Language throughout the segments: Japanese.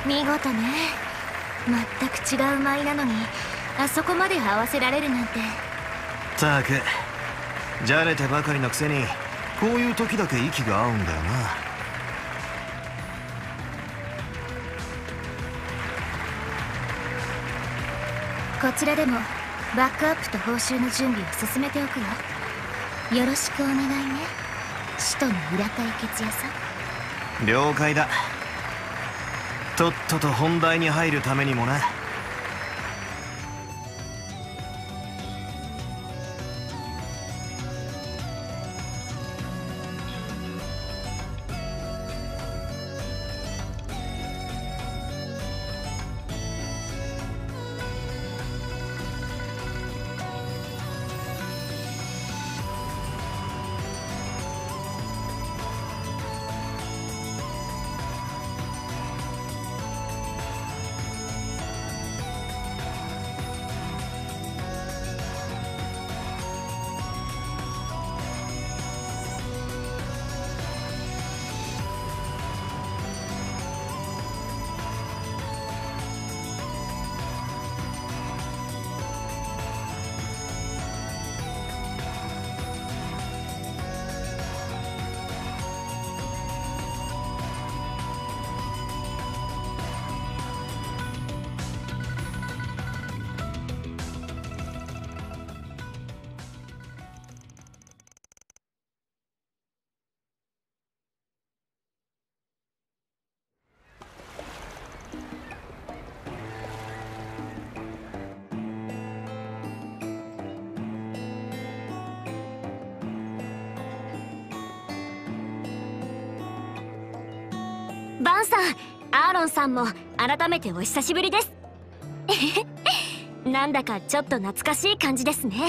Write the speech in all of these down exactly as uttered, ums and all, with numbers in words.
見事ね。全く違う舞なのにあそこまで合わせられるなんて。 たくじゃれてばかりのくせにこういう時だけ息が合うんだよな。 こちらでもバックアップと報酬の準備を進めておくわ。よろしくお願いね、使徒の裏解決屋さん。 了解だ。とっとと本題に入るためにもな。 バンさん、アーロンさんも改めてお久しぶりです。なんだかちょっと懐かしい感じですね。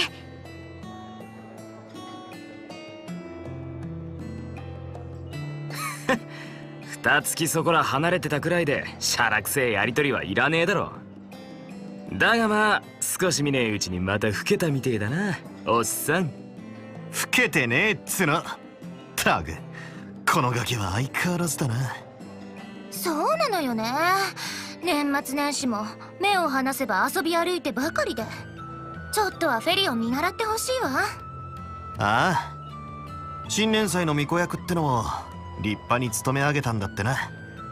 二月そこら離れてたくらいでしゃらくせえやりとりはいらねえだろ。だがまあ少し見ねえうちにまた老けたみてえだな、おっさん。 老けてねえっつの。たくこのガキは相変わらずだな。 そうなのよね。年末年始も目を離せば遊び歩いてばかりで、ちょっとはフェリーを見習ってほしいわ。 ああ、新年祭の巫女役ってのを立派に務め上げたんだってな。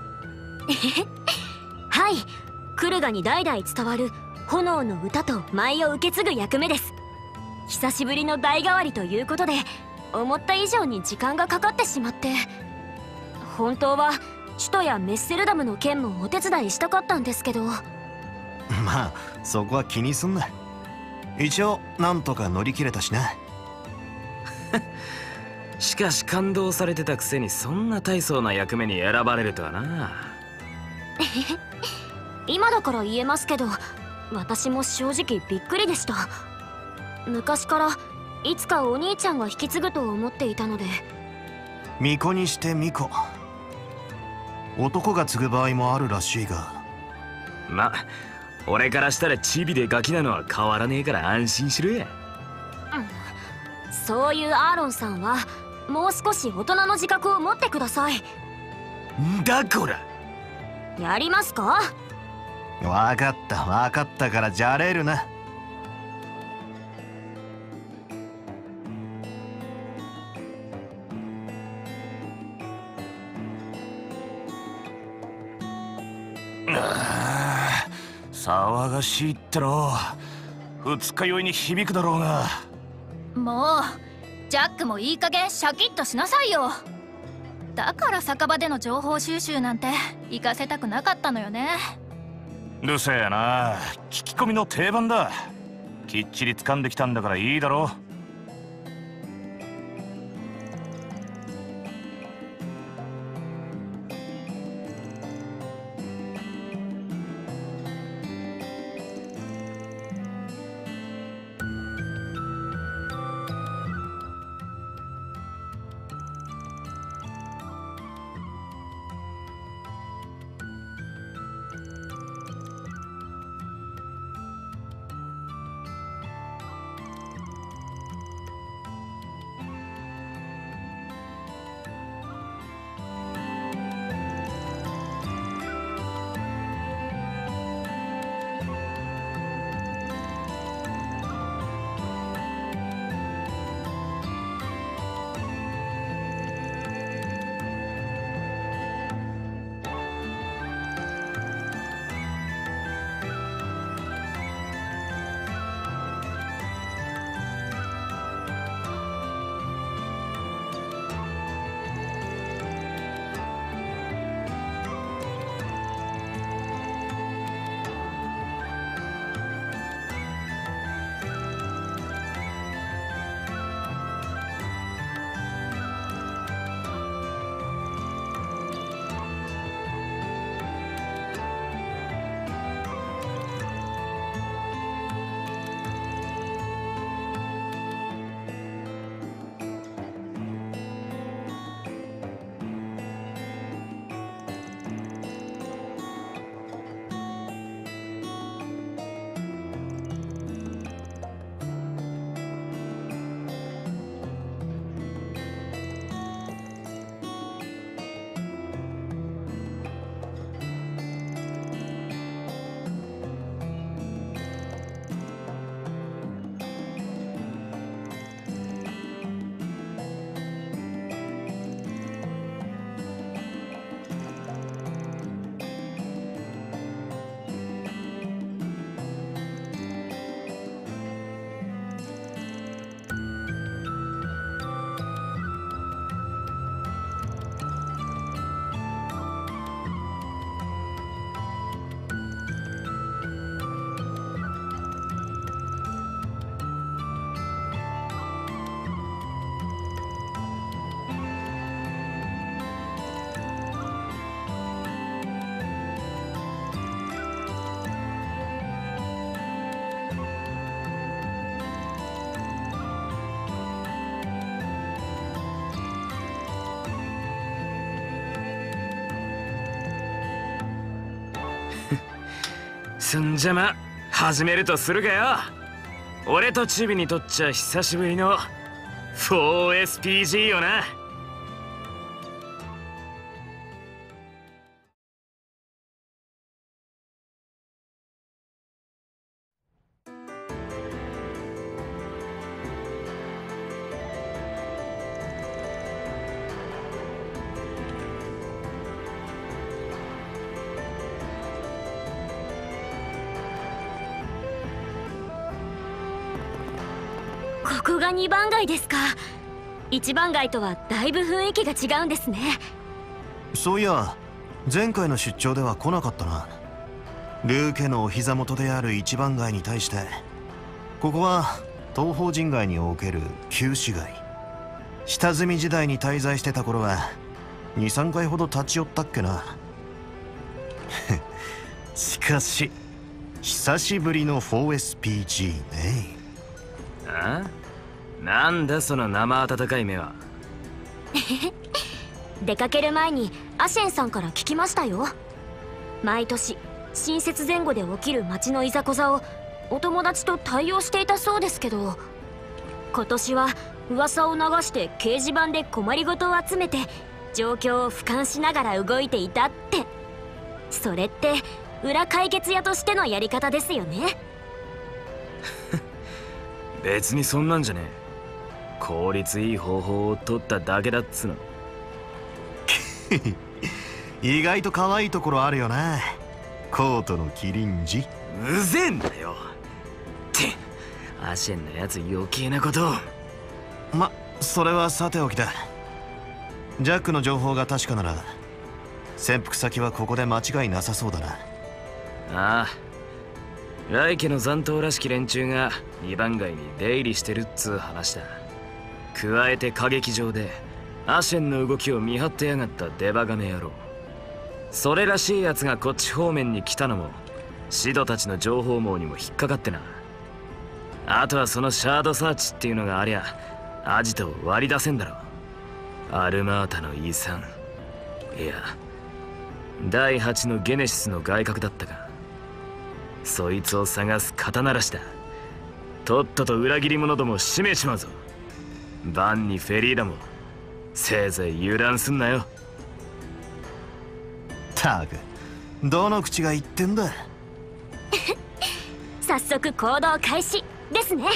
はい、クルガに代々伝わる炎の歌と舞を受け継ぐ役目です。久しぶりの代替わりということで思った以上に時間がかかってしまって、本当は首都やメッセルダムの件もお手伝いしたかったんですけど。 まあそこは気にすんな。一応なんとか乗り切れたしな。 しかし感動されてたくせにそんな大層な役目に選ばれるとはな。 今だから言えますけど、私も正直びっくりでした。昔からいつかお兄ちゃんが引き継ぐと思っていたので。 巫女にして巫女、男が継ぐ場合もあるらしいが。 ま、俺からしたらチビでガキなのは変わらねえから安心しろや。 うん、そういうアーロンさんはもう少し大人の自覚を持ってください。 んだこら。 やりますか？ わかったわかったからじゃれるな。騒がしいっての二日酔いに響くだろうが。 もうジャックもいい加減シャキッとしなさいよ。だから酒場での情報収集なんて行かせたくなかったのよね。 うるせえな、聞き込みの定番だ。きっちり掴んできたんだからいいだろ。 そんじゃま始めるとするかよ。俺とチビにとっちゃ久しぶりの フォーエスピージー よな。 ここがにばん街ですか。いちばん街とはだいぶ雰囲気が違うんですね。 そういや前回の出張では来なかったな。ルー家のお膝元であるいちばん街に対して、ここは東方人街における旧市街。下積み時代に滞在してた頃はにさんかいほど立ち寄ったっけな。しかし久しぶりの フォーエスピージー ね。 あ？なんだその生温かい目は。 出かける前にアシェンさんから聞きましたよ。毎年新節前後で起きる町のいざこざをお友達と対応していたそうですけど、今年は噂を流して掲示板で困りごとを集めて状況を俯瞰しながら動いていたって。それって裏解決屋としてのやり方ですよね。 別にそんなんじゃねえ。効率いい方法を取っただけだっつの。 意外と可愛いところあるよな、コートのキリンジ。 うぜえんだよってアシェンのやつ余計なことを。 ま、それはさておきだ。ジャックの情報が確かなら潜伏先はここで間違いなさそうだな。 ああ、来家の残党らしき連中がにばん街に出入りしてるっつう話だ。加えて歌劇場でアシェンの動きを見張ってやがったデバガメ野郎。それらしいやつがこっち方面に来たのもシドたちの情報網にも引っかかってな。あとはそのシャードサーチっていうのがありゃアジトを割り出せんだろ。アルマータの遺産、いやだいはちのゲネシスの外郭だったが、そいつを探す肩慣らしだ。とっとと裏切り者どもを締めちまうぞ。バンにフェリーダもせいぜい油断すんなよ。 たくどの口が言ってんだ。 早速行動開始ですね。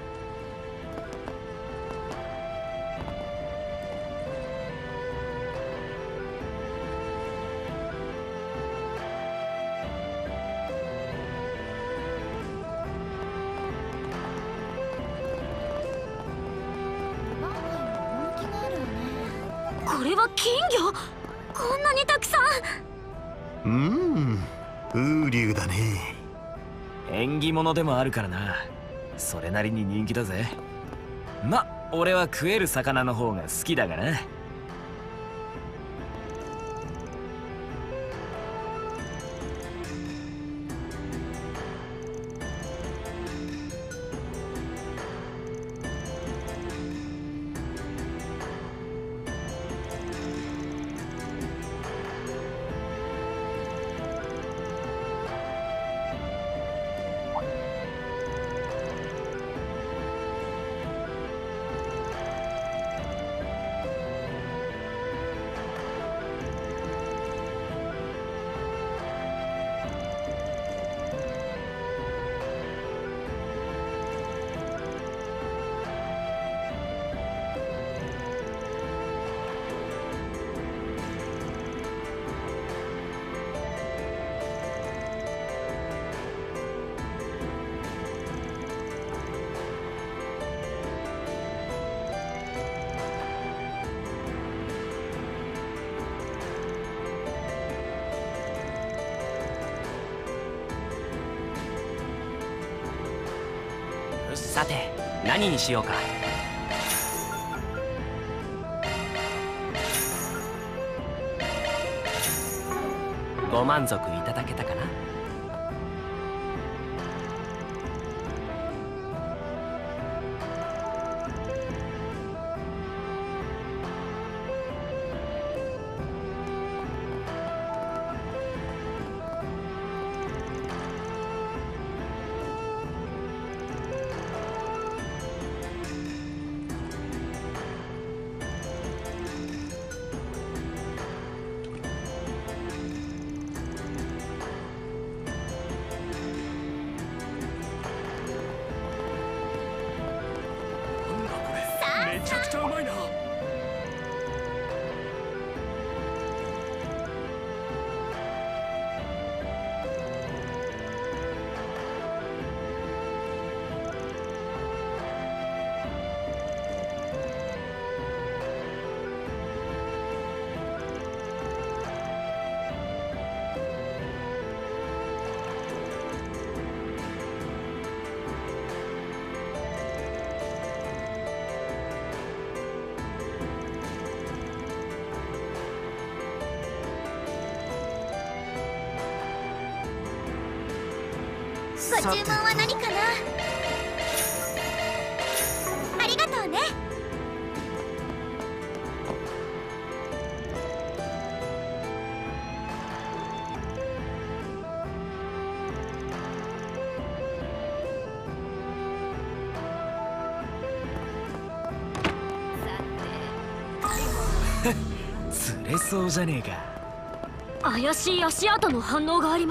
これは金魚？こんなにたくさん。 うーん、風流だね。 縁起物でもあるからな。それなりに人気だぜ。ま、俺は食える魚の方が好きだがな。 さて何にしようか。ご満足いただけたかな。 ちゃくちゃうまいな。 ご注文は何かな。ありがとうね。 釣れそうじゃねえか。 怪しい足跡の反応があります。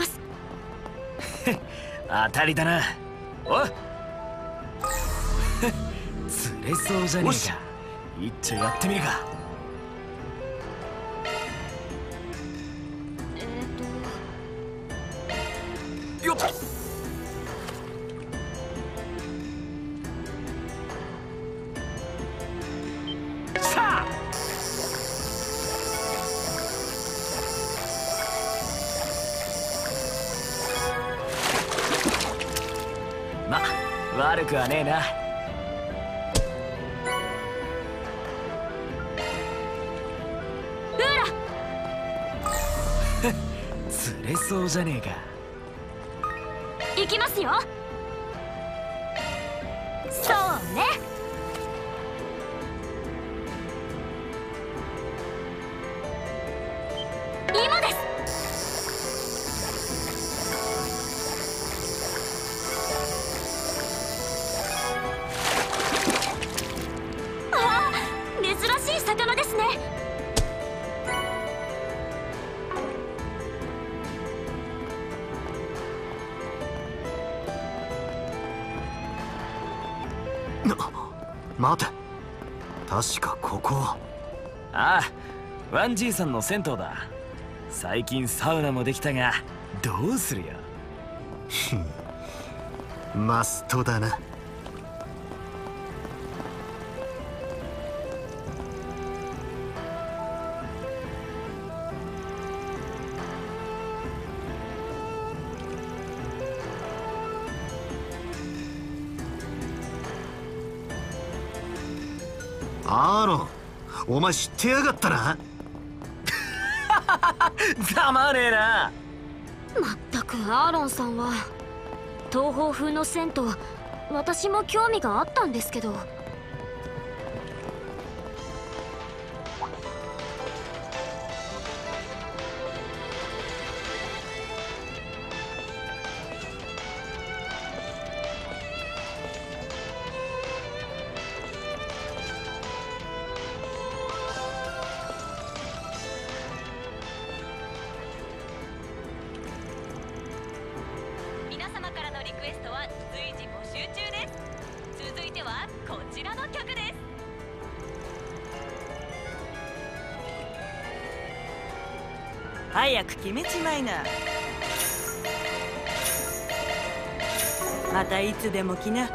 当たりだな。おっ釣れそうじゃねえか。一丁やってみるか。 えーとよっさあ。ま、悪くはねえな。 ウーラ釣れそうじゃねえか。 行きますよ。そうね。今です。ああ、珍しい魚ですね。 待て、確かここは。 ああ、ワンじいさんの銭湯だ。最近サウナもできたが、どうするよ。 マストだな。アーロン、お前知ってやがったな。 ざまねえな。 まったくアーロンさんは。東方風の銭湯、私も興味があったんですけど。 皆様からのリクエストは随時募集中です。続いてはこちらの曲です。 早く決めちまいな。またいつでも来な。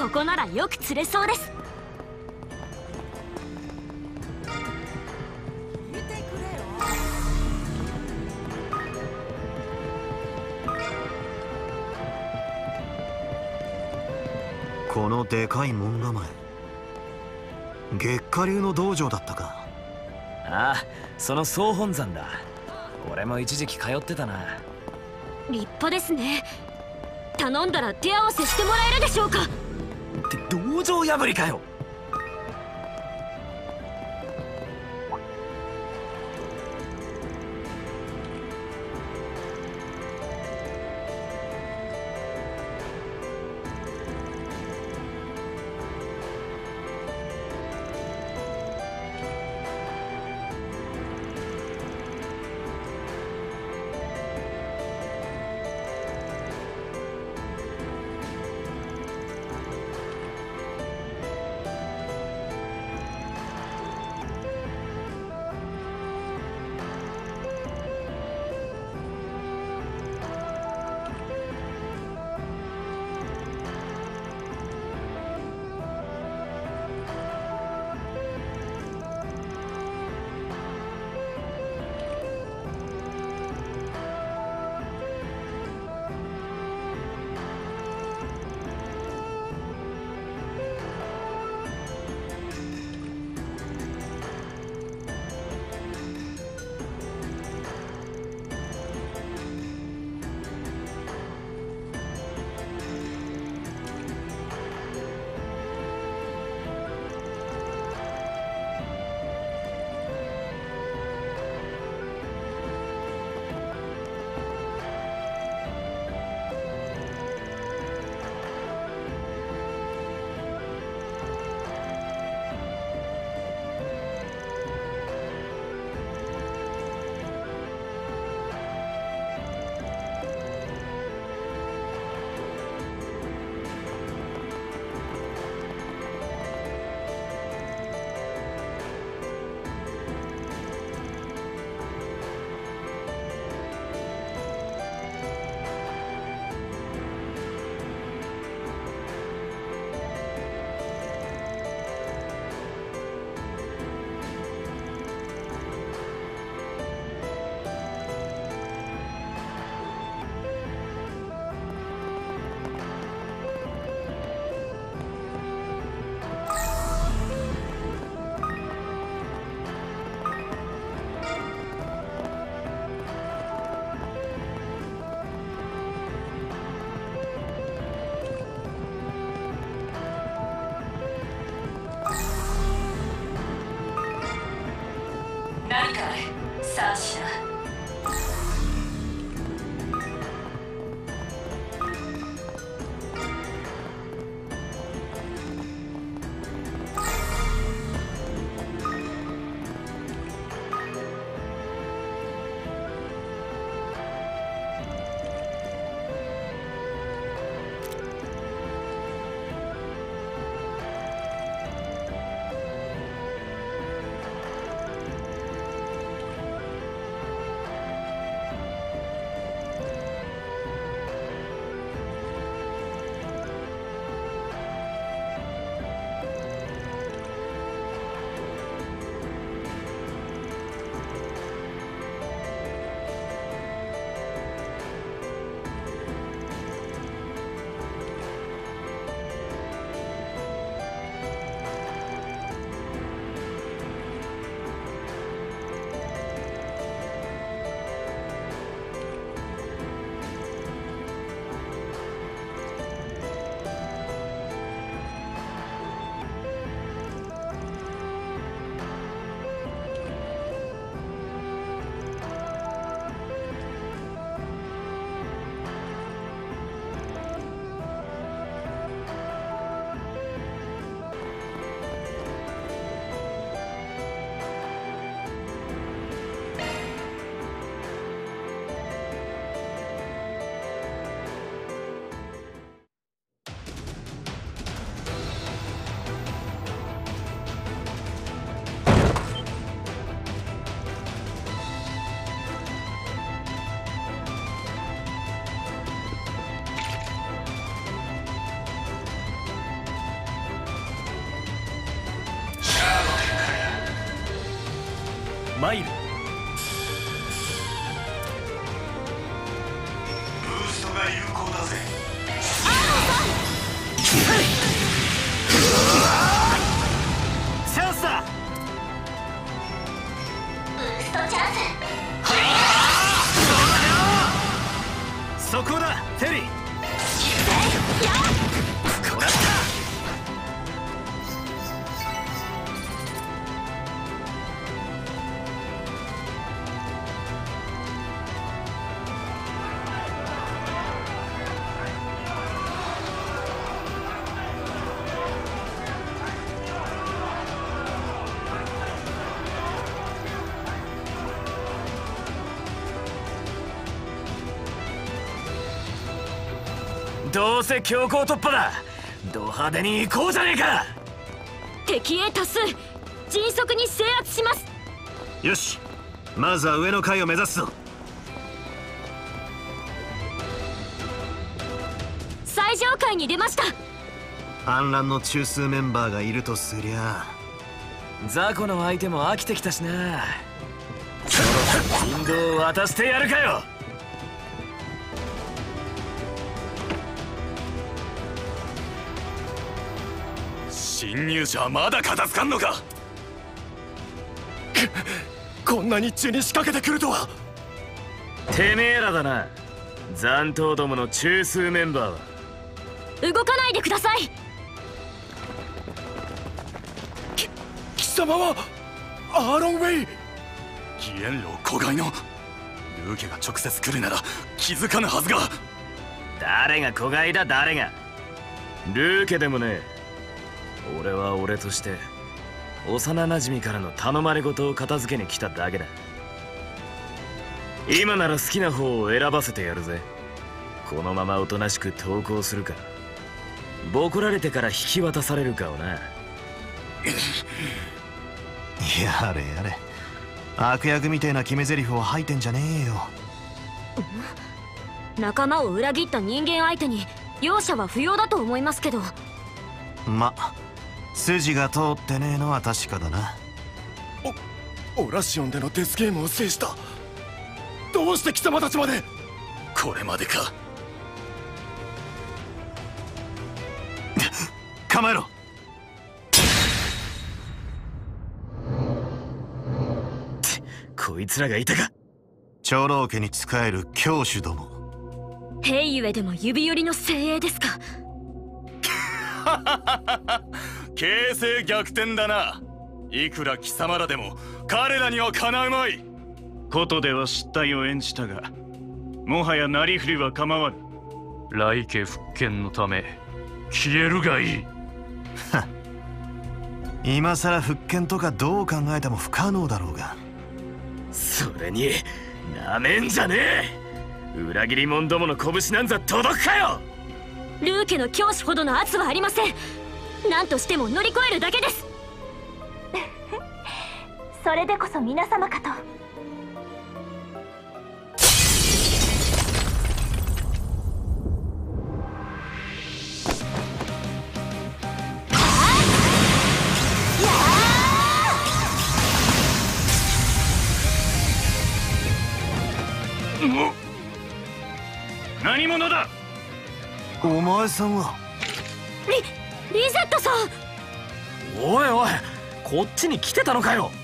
ここならよく釣れそうです。 このでかい門構え、月下流の道場だったか。 ああ、その総本山だ。俺も一時期通ってたな。 立派ですね。頼んだら手合わせしてもらえるでしょうか。 って道場破りかよ。 何かさあしな。 マイル。 ブーストが有効だぜ。チャンスだ。 ブーストチャンス。 そこだテリー。こらった。 どうせ強行突破だ。ド派手に行こうじゃねえか。 敵へ多数、迅速に制圧します。 よし、まずは上の階を目指すぞ。 最上階に出ました。 反乱の中枢メンバーがいるとすりゃ、 雑魚の相手も飽きてきたしな。そろそろ引導を渡してやるかよ。 侵入者はまだ片付かんのか。 こんな日中に仕掛けてくるとは。 てめえらだな、残党どもの中枢メンバーは。 動かないでください。 き貴様はアーロンウェイ。 義援路子飼いのルーケが直接来るなら気づかぬはずが。 誰が子飼いだ誰が。ルーケでもねえ。俺は俺として幼なじみからの頼まれ事を片付けに来ただけだ。今なら好きな方を選ばせてやるぜ。このままおとなしく投降するか、ボコられてから引き渡されるかをな。 やれやれ、悪役みてえな決め台詞を吐いてんじゃねえよ。 仲間を裏切った人間相手に容赦は不要だと思いますけど。 ま、筋が通ってねえのは確かだな。 オラシオンでのデスゲームを制した。どうして貴様たちまで。 これまでか。 構えろ。 こいつらがいたか。 長老家に仕える教主ども。 兵ゆえでも指折りの精鋭ですか。 形勢逆転だな。いくら貴様らでも彼らにはかなうまい。 ことでは失態を演じたが、もはやなりふりは構わぬ。来家復権のため消えるがいい。 今さら復権とかどう考えても不可能だろうが。 それになめんじゃねえ。裏切り者どもの拳なんざ届くかよ。 ルー家の教師ほどの圧はありません。何としても乗り越えるだけです。 それでこそ皆様かと。 何者だ。 お前さんは。 リリゼットさん。 おいおい、こっちに来てたのかよ。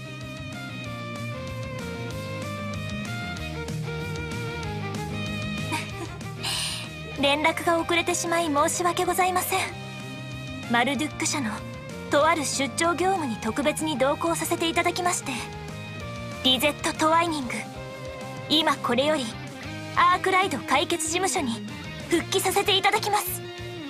連絡が遅れてしまい申し訳ございません。マルドゥック社のとある出張業務に特別に同行させていただきまして、リゼット・トワイニング、今これよりアークライド解決事務所に復帰させていただきます。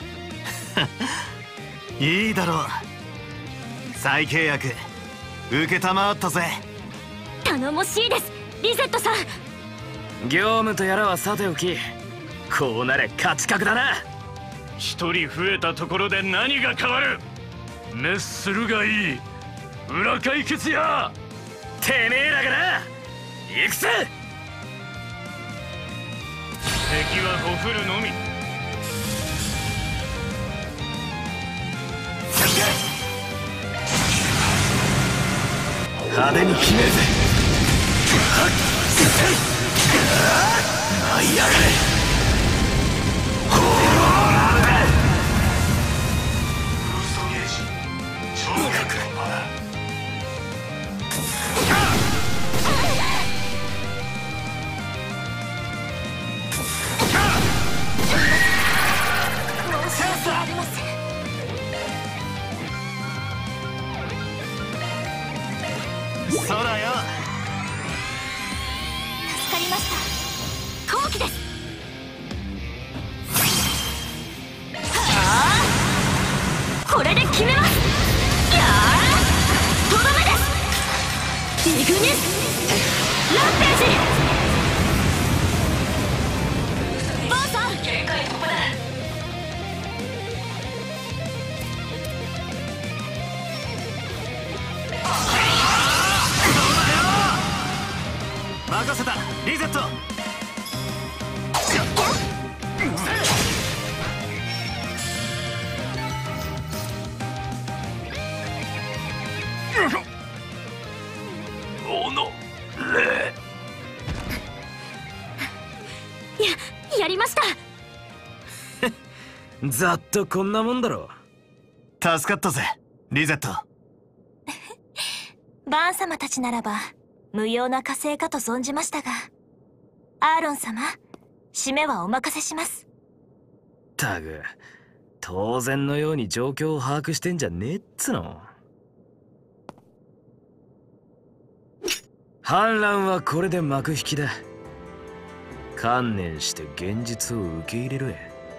いいだろう。再契約受けたまわったぜ。 頼もしいです、リゼットさん。 業務とやらはさておき、こうなれ勝ち確だな。 一人増えたところで何が変わる。滅するがいい。裏解決や。 てめえらがな。行くぜ。 敵はごふるのみ。 派手に決めるぜ。 やれ。 そうだよ。 助かりました。 後期です。これで決めます。やーとどめです。イグニスランページ。バーサー限界突破だ。 任せた。リゼット。 おのれ。 ややりました。 ざっとこんなもんだろ。 助かったぜリゼット。 バーン様たちならば無用な加勢かと存じましたが、アーロン様、締めはお任せします。 たく、当然のように状況を把握してんじゃねえっつの。反乱はこれで幕引きだ。観念して現実を受け入れろや。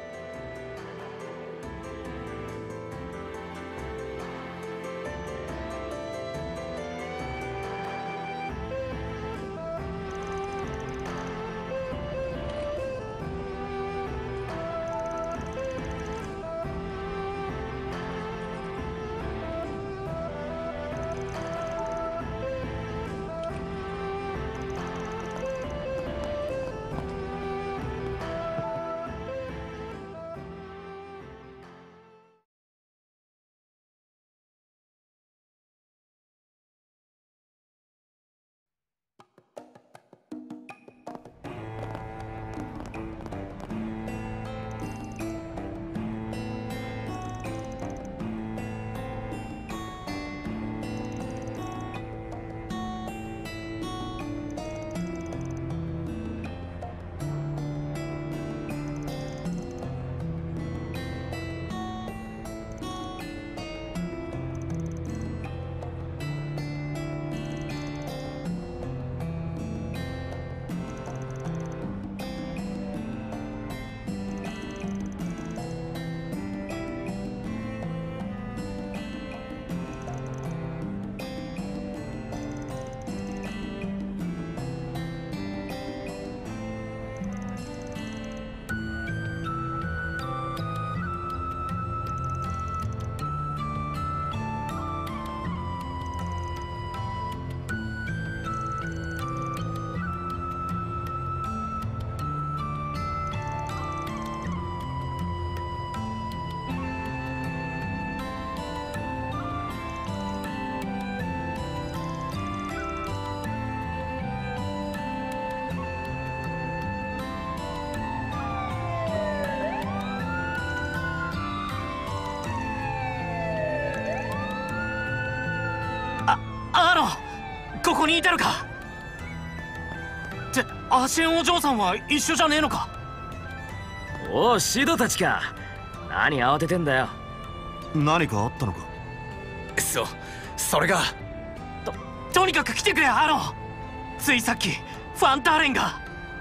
アーロン、ここにいたのか。ってアシェンお嬢さんは一緒じゃねえのか。 おお、シドたちか。何慌ててんだよ。 何かあったのか。 そそれがととにかく来てくれアーロン。ついさっきファンターレンが。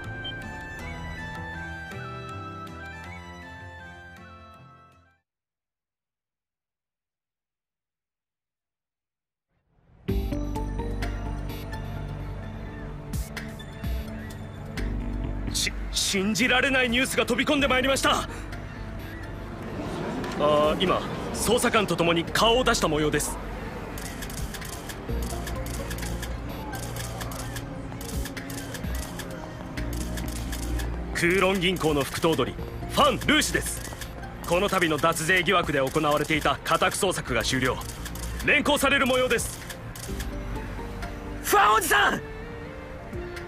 信じられないニュースが飛び込んでまいりました。ああ、今捜査官と共に顔を出した模様です。空論銀行の副頭取ファン・ルーシです。この度の脱税疑惑で行われていた家宅捜索が終了。連行される模様です。ファンおじさん、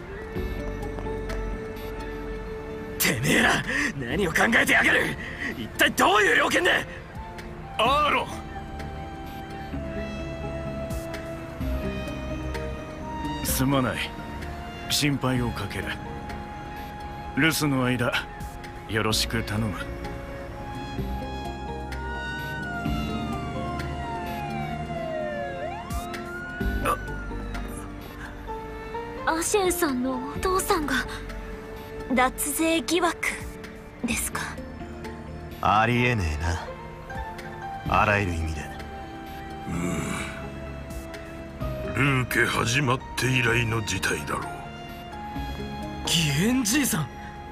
てめえら何を考えてやがる。一体どういう了見だ。 アーロン、すまない、心配をかける。留守の間よろしく頼む。 アシェンさんのお父さんが脱税疑惑ですか。 ありえねえな、あらゆる意味で。 ルーケ始まって以来の事態だろう。 義援じいさん。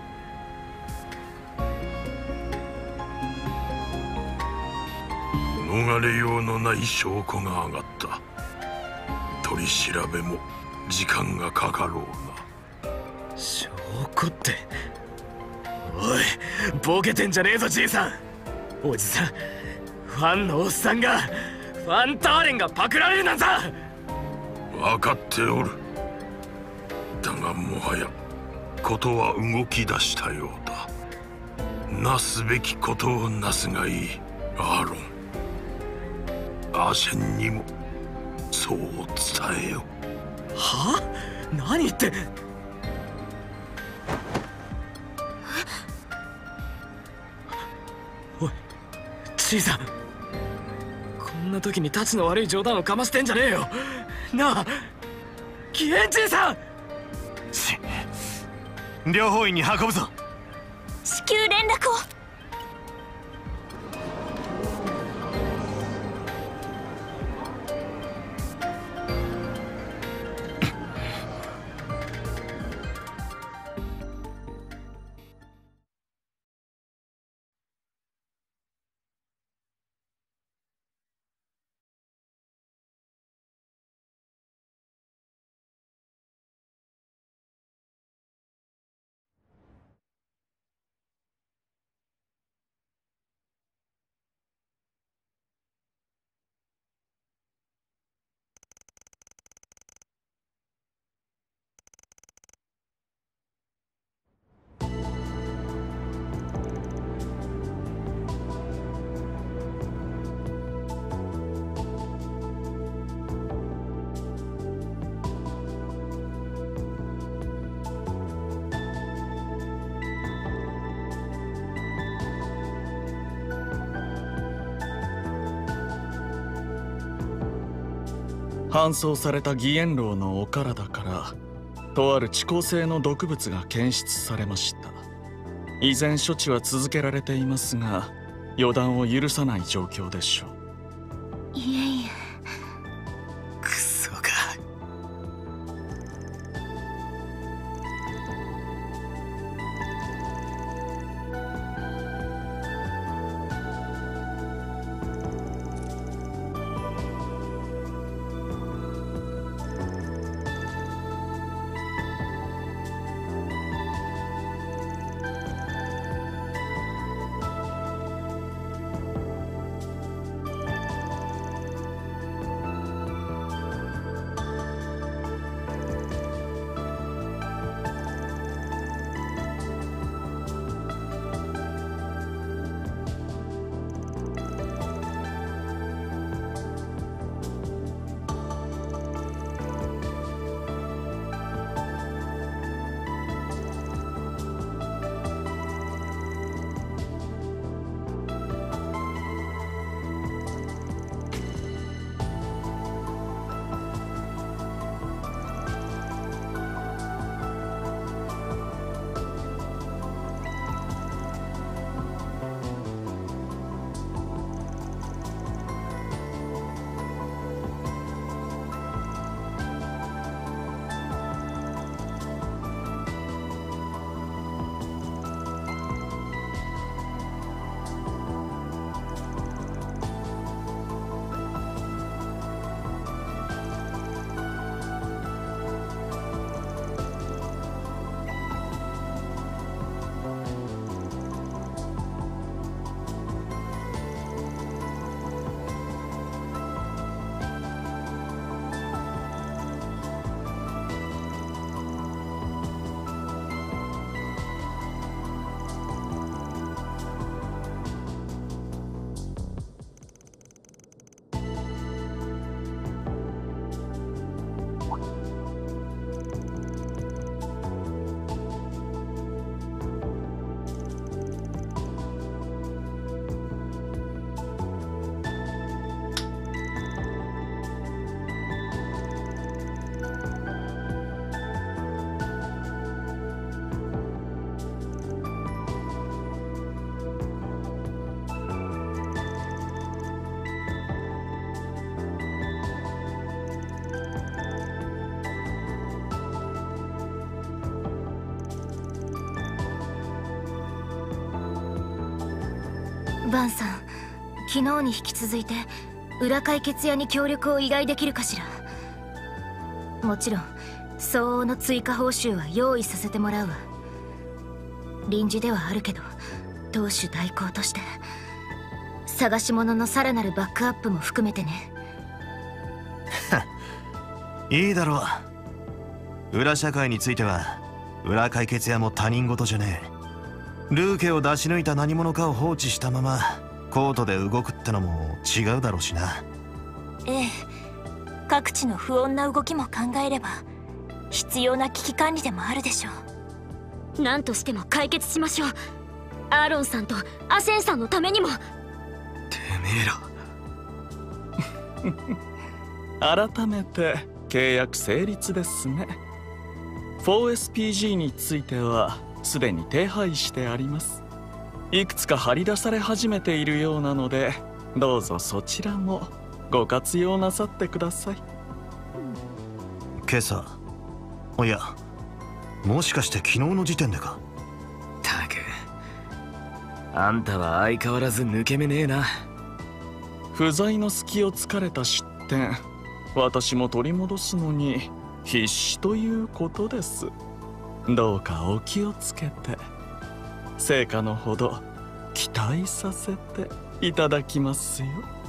逃れようのない証拠が上がった。取り調べも時間がかかろうな。 証拠って。おい、ボケてんじゃねえぞじいさん。おじさん、ファンのおっさんがファンターレンがパクられるなんざ。 分かっておる。だがもはやことは動き出したようだ。なすべきことをなすがいい、アーロン。アシェンにもそう伝えよ。 は？何言って。おい、じいさん、こんな時にタチの悪い冗談をかましてんじゃねえよなあ、義援じいさん。 し両方院に運ぶぞ。 至急連絡を。 搬送された義援楼のお体からとある遅効性の毒物が検出されました。依然処置は続けられていますが、予断を許さない状況でしょう。 いえいえ。 クソか。 バンさん、昨日に引き続いて裏解決屋に協力を依頼できるかしら。もちろん相応の追加報酬は用意させてもらうわ。臨時ではあるけど当主代行として探し物のさらなるバックアップも含めてね。 いいだろう。裏社会については裏解決屋も他人事じゃねえ。ルーケを出し抜いた何者かを放置したままコートで動くってのも違うだろうしな。 ええ、各地の不穏な動きも考えれば必要な危機管理でもあるでしょう。何としても解決しましょう。アーロンさんとアセンさんのためにも。てめえら改めて契約成立ですね。 フォーエスピージー についてはすでに手配してあります。いくつか張り出され始めているようなので、どうぞそちらもご活用なさってください。 今朝、いやもしかして昨日の時点でか。 たくあんたは相変わらず抜け目ねえな。 不在の隙を突かれた失点、私も取り戻すのに必死ということです。どうかお気をつけて成果のほど期待させていただきますよ。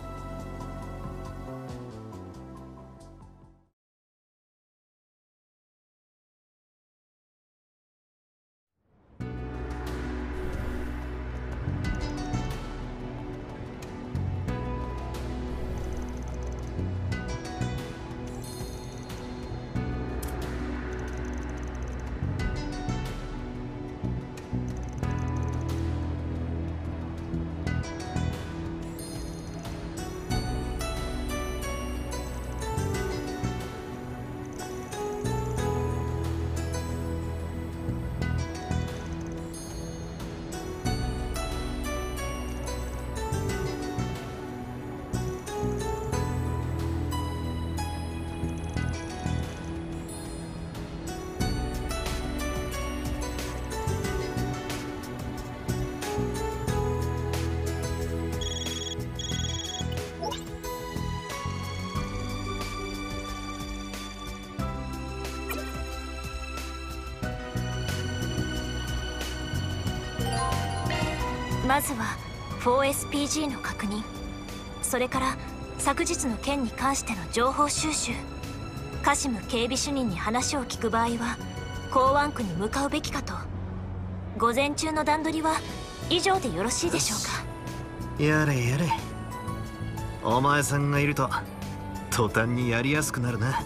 まずは フォーエスピージー の確認、それから昨日の件に関しての情報収集。カシム警備主任に話を聞く場合は港湾区に向かうべきかと。午前中の段取りは以上でよろしいでしょうか。 やれやれ、お前さんがいると途端にやりやすくなるな。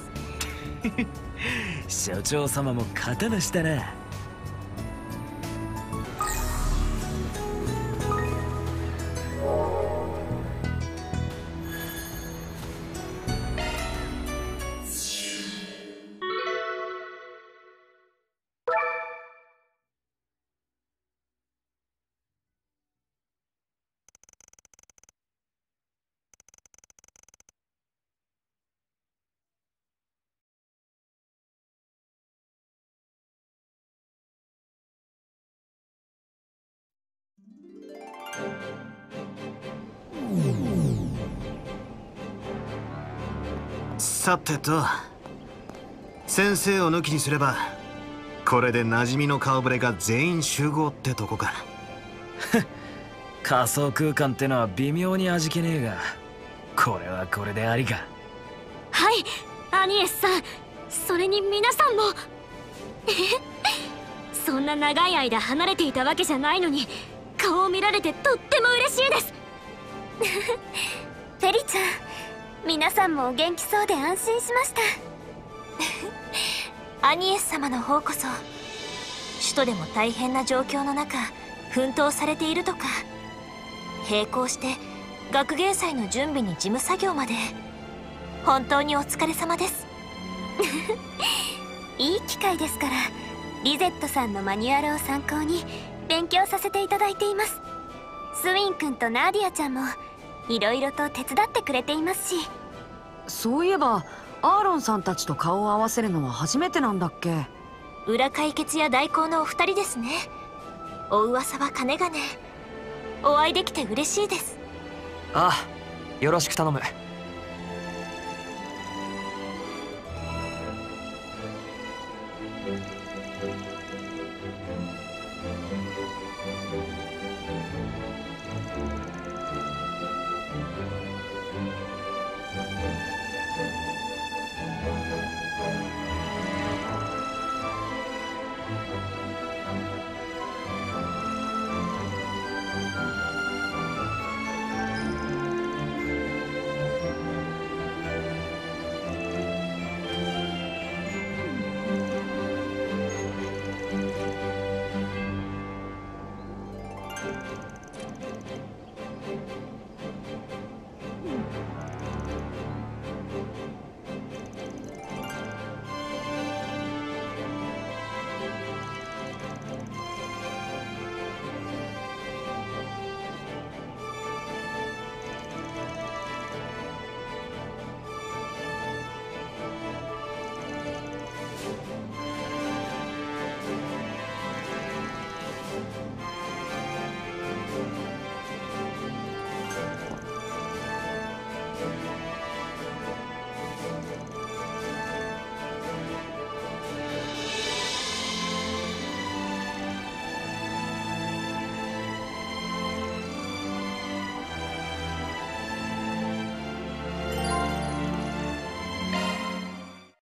所長様も刀したな。 さてと、先生を抜きにすればこれで馴染みの顔ぶれが全員集合ってとこか。 仮想空間ってのは微妙に味気ねえが、これはこれでありか。 はい、アニエスさん、それに皆さんもそんな長い間離れていたわけじゃないのに顔を見られてとっても嬉しいです。 フェリちゃん、皆さんもお元気そうで安心しました。アニエス様の方こそ首都でも大変な状況の中奮闘されているとか。並行して学芸祭の準備に事務作業まで本当にお疲れ様です。いい機会ですからリゼットさんのマニュアルを参考に勉強させていただいています。スウィン君とナーディアちゃんもいろいろと手伝ってくれていますし。 そういえばアーロンさんたちと顔を合わせるのは初めてなんだっけ。 裏解決や代行のお二人ですね。お噂はかねがね。 お会いできて嬉しいです。 ああ、よろしく頼む。